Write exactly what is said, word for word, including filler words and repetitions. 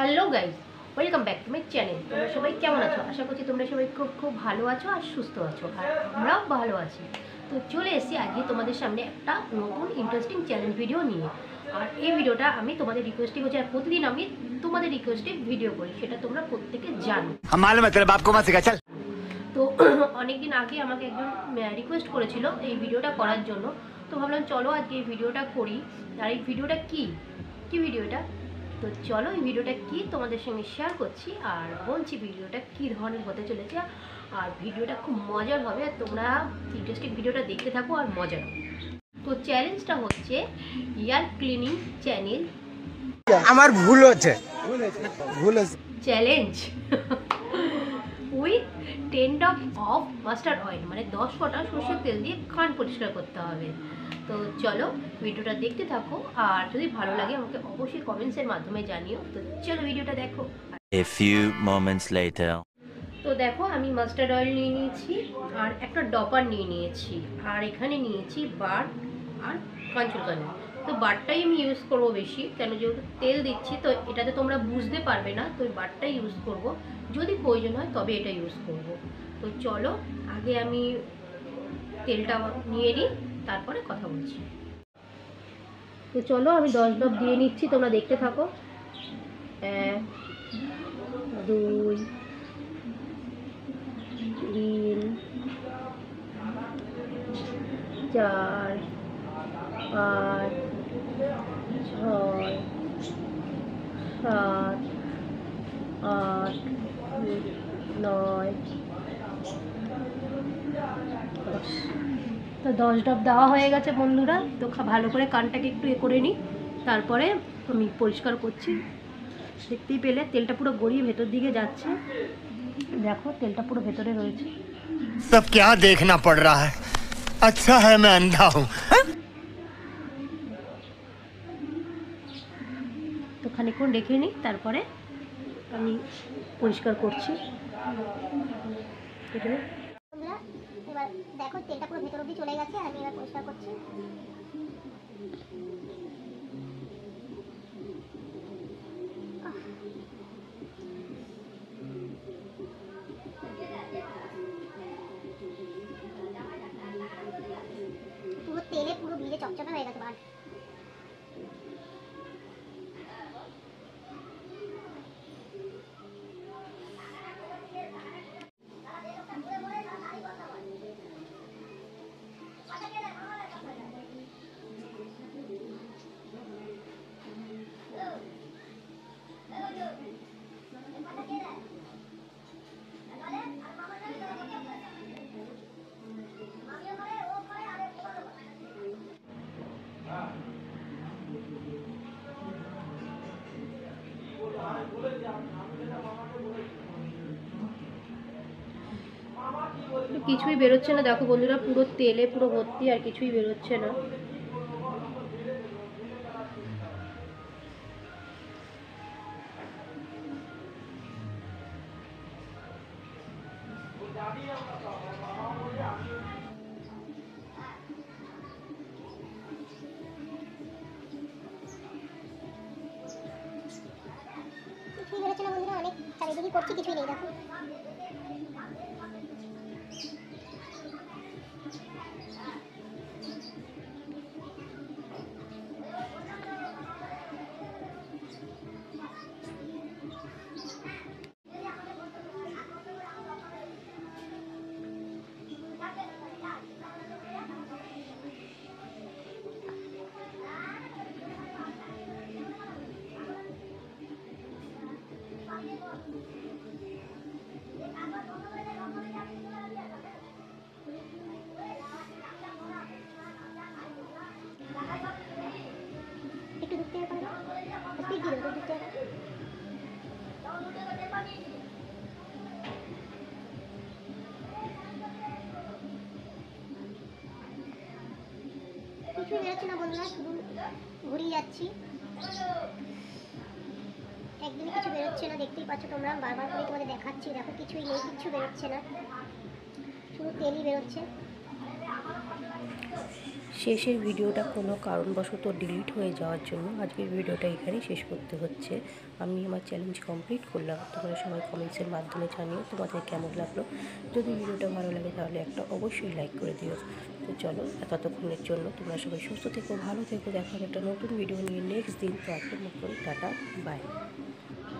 Hello guys, welcome back to my channel. তোমরা সবাই কেমন আছো? আশা করছি তোমরা সবাই খুব খুব ভালো আছো আর সুস্থ আছো, আর আমরাও ভালো আছি। তো চলে এসেছি আজকে তোমাদের সামনে একটা নতুন ইন্টারেস্টিং চ্যালেঞ্জ ভিডিও নিয়ে। আর এই ভিডিওটা আমি তোমাদের রিকোয়েস্টে করছি, আর প্রতিদিন আমি তোমাদের রিকোয়েস্টে ভিডিও করি, সেটা তোমরা প্রত্যেকে জানো। তো অনেকদিন আগে আমাকে একজন রিকোয়েস্ট করেছিল এই ভিডিওটা করার জন্য, তো ভাবলাম চলো আজকে এই ভিডিওটা করি। আর এই ভিডিওটা কি কি ভিডিওটা তো চলো এই ভিডিওটা কি তোমাদের সঙ্গে শেয়ার করছি, আর বলছি ভিডিওটা কি ধরনের হতে চলেছে। আর ভিডিওটা খুব মজার হবে, তোমরা ইন্টারেস্টিং ভিডিওটা দেখতে থাকো আর মজা নাও। তো চ্যালেঞ্জটা হচ্ছে এয়ার ক্লিনিং চ্যানেল। আমার ভুল হচ্ছে ভুল হচ্ছে challenge with ten drop of mustard oil, মানে দশ ফোঁটা সরষের তেল দিয়ে কান পরিষ্কার করতে হবে। তো চলো ভিডিওটা দেখতে থাকো, আর যদি ভালো লাগে আমাকে অবশ্যই কমেন্টসের মাধ্যমে জানিও। তো চলো ভিডিওটা দেখো। A few moments later. তো দেখো আমি মাস্টার্ড অয়েল নিয়ে নিয়েছি, আর একটা ডপার নিয়ে নিয়েছি, আর এখানে নিয়েছি বার আর কাঁচুরকানি। তো বারটাই আমি ইউজ করবো বেশি, কেন যেহেতু তেল দিচ্ছি তো এটাতে তোমরা বুঝতে পারবে না, তো বারটাই ইউজ করব, যদি প্রয়োজন হয় তবে এটা ইউজ করব। তো চলো আগে আমি তেলটা নিয়ে নিই, তারপরে কথা বলছি। তো চলো আমি দশ ড্রপ দিয়ে নিচ্ছি, তোমরা দেখতে থাকো। এক, দুই, তিন, চার, পাঁচ, ছয়, সাত, আট, নয়, দশ। তো দশ ড্রপ দেওয়া হয়ে গেছে বন্ধুরা। তো ভালো করে কানটাকে একটু এ করে নিই, তারপরে আমি পরিষ্কার করছি। দেখতেই পেলে তেলটা পুরো গড়িয়ে ভেতর দিকে যাচ্ছে, দেখো তেলটা পুরো ভেতরে রয়েছে। সব क्या देखना पड़ रहा है अच्छा है मैं अंधा हूं। তো খানিকক্ষণ রেখে নিই, তারপরে আমি পরিষ্কার করছি। বন্ধুরা এবার দেখো তেলটা পুরো ভেতর অবধি চলে গেছে, আমি এবার পরিষ্কার করছি। পুরো তেলে পুরো ভিজে চকচকে হয়ে গেছে বার। কিছুই বেরোচ্ছে না, দেখো বন্ধুরা পুরো তেলে পুরো ভর্তি, আর কিছুই বেরোচ্ছে না। কিছুই বেরোচ্ছে না বন্ধুরা, অনেক চারিদিকে করছি, কিছুই নেই দেখো। একটু দূর থেকে করো, স্পিড দিয়ে দেবো দূর থেকে। কিছুই বেরোচ্ছে না বন্ধুরা, শুধু ঘুরিয়ে যাচ্ছি, একদমই কিছু বেরোচ্ছে না। দেখতেই পাচ্ছ তোমরা, বারবার করে তোমাদের দেখাচ্ছি, দেখো কিছুই নেই, কিচ্ছু বেরোচ্ছে না, শুধু তেলই বেরোচ্ছে। শেষের ভিডিওটা কোনো কারণবশত ডিলিট হয়ে যাওয়ার জন্য আজকের ভিডিওটা এখানেই শেষ করতে হচ্ছে। আমি আমার চ্যালেঞ্জ কমপ্লিট করলাম। তোমরা সবাই কমেন্টসের মাধ্যমে জানিও তোমাদের কেমন লাগলো। যদি ভিডিওটা ভালো লাগে তাহলে একটা অবশ্যই লাইক করে দিও। তো চলো, ততক্ষণের জন্য তোমরা সবাই সুস্থ থেকো, ভালো থেকো। দেখা হবে একটা নতুন ভিডিও নিয়ে নেক্সট দিন। তো আজকের মতন টাটা, বাই।